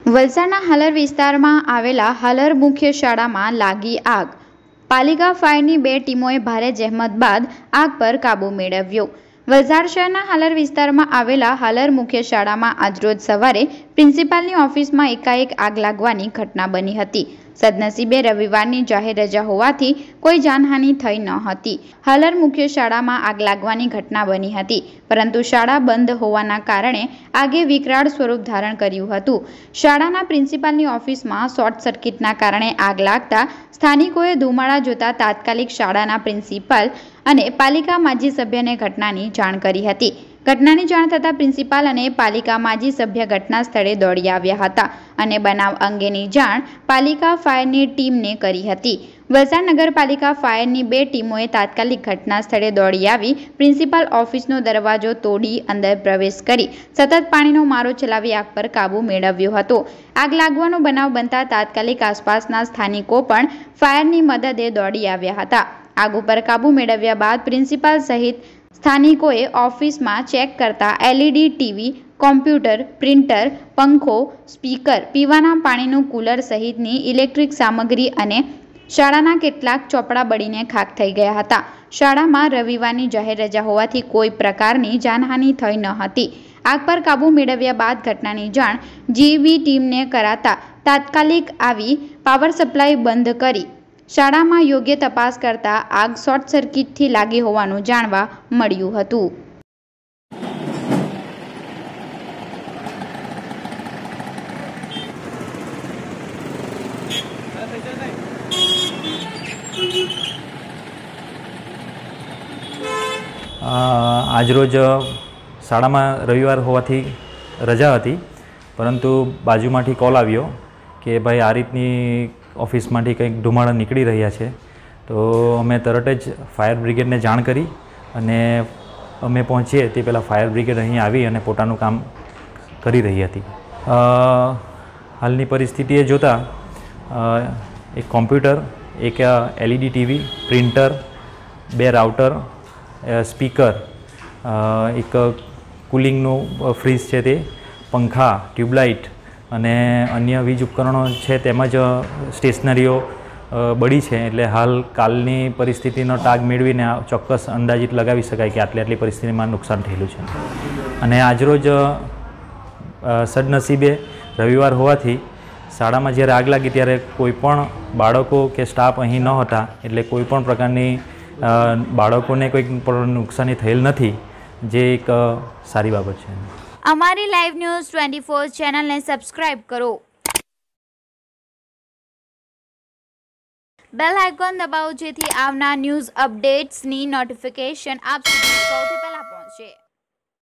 વલસાડના હાલર વિસ્તારમાં આવેલા હાલર મુખ્ય શાળામાં લાગી આગ. પાલિકા ફાયરની 2 ટીમોએ ભારે જહેમત બાદ આગ પર કાબૂ મેળવ્યો. વલસાડ શહેરના હાલર વિસ્તારમાં આવેલા હાલર મુખ્ય શાળામાં આજરોજ સવારે પ્રિન્સિપાલની ઓફિસમાં એકાએક આગ લાગવાની ઘટના બની હતી. સદનસીબે રવિવારની જાહેર રજા હોવાથી કોઈ જાનહાનિ થઈ ન હતી. હાલર મુખ્ય શાળામાં આગ લાગવાની ઘટના બની હતી, પરંતુ શાળા બંધ હોવાના કારણે આગે વિકરાળ સ્વરૂપ ધારણ કર્યું હતું. શાળાના પ્રિન્સિપાલની ઓફિસમાં શોર્ટ સર્કિટના કારણે આગ લાગતા સ્થાનિકોએ ધુમાડા જોતા તાત્કાલિક શાળાના પ્રિન્સિપાલ અને પાલિકા માજી સભ્યને ઘટનાની જાણ કરી હતી. ઘટનાની જાણ થતાં પ્રિન્સિપાલ અને પાલિકા માજી સભ્ય ઘટના સ્થળે દોડી આવ્યા હતા અને બનાવ અંગેની જાણ પાલિકા ફાયરની ટીમને કરી હતી. વલસાડ નગરપાલિકા ફાયરની 2 ટીમોએ તાત્કાલિક ઘટના સ્થળે દોડી આવી પ્રિન્સિપાલ ઓફિસનો દરવાજો તોડી અંદર પ્રવેશ કરી સતત પાણીનો મારો ચલાવી આગ પર કાબૂ મેળવ્યો હતો. આગ લાગવાનો બનાવ બનતા તાત્કાલિક આસપાસના સ્થાનિકો પણ ફાયરની મદદે દોડી આવ્યા હતા. આગ ઉપર કાબૂ મેળવ્યા બાદ પ્રિન્સિપાલ સહિત સ્થાનિકોએ ઓફિસમાં ચેક કરતા LED ટીવી, કોમ્પ્યુટર, પ્રિન્ટર, પંખો, સ્પીકર, પીવાના પાણીનું કુલર સહિતની ઇલેક્ટ્રિક સામગ્રી અને શાળાના કેટલાક ચોપડા બળીને ખાખ થઈ ગયા હતા. શાળામાં રવિવારની જાહેર રજા હોવાથી કોઈ પ્રકારની જાનહાનિ થઈ ન હતી. આગ પર કાબૂ મેળવ્યા બાદ ઘટનાની જાણ GV ટીમને કરાતા તાત્કાલિક આવી પાવર સપ્લાય બંધ કરી શાળામાં યોગ્ય તપાસ કરતા આગ શોર્ટ સર્કિટથી લાગી હોવાનું જાણવા મળ્યું હતું. આજરોજ શાળામાં રવિવાર હોવાથી રજા હતી, પરંતુ બાજુમાંથી કોલ આવ્યો કે ભાઈ આ રીતની ઓફિસમાંથી કંઈક ધુમાડા નીકળી રહ્યા છે. તો અમે તરત જ ફાયર બ્રિગેડને જાણ કરી અને અમે પહોંચીએ તે પહેલાં ફાયર બ્રિગેડ અહીં આવી અને પોતાનું કામ કરી રહી હતી. હાલની પરિસ્થિતિએ જોતાં એક કોમ્પ્યુટર, એક LED TV, printer, 2 router, speaker, એક કુલિંગનું ફ્રીજ છે તે, પંખા, ટ્યુબલાઇટ અને અન્ય વીજ ઉપકરણો છે, તેમજ સ્ટેશનરીઓ બળી છે. એટલે હાલ કાલની પરિસ્થિતિનો તાગ મેળવીને ચોક્કસ અંદાજિત લગાવી શકાય કે આટલી પરિસ્થિતિમાં નુકસાન થયેલું છે. અને આજરોજ સદનસીબે રવિવાર હોવાથી શાળામાં જ્યારે આગ લાગી ત્યારે કોઈપણ બાળકો કે સ્ટાફ અહીં ન હતા, એટલે કોઈપણ પ્રકારની બાળકોને કોઈક નુકસાની થયેલ નથી, જે એક સારી બાબત છે. અમારી લાઈવ ન્યૂઝ 24 ચેનલને સબસ્ક્રાઇબ કરો, બેલ આઇકોન દબાવો જેથી આવનાર ન્યૂઝ અપડેટ્સની નોટિફિકેશન આપ સુધી સૌથી પહેલા પહોંચે.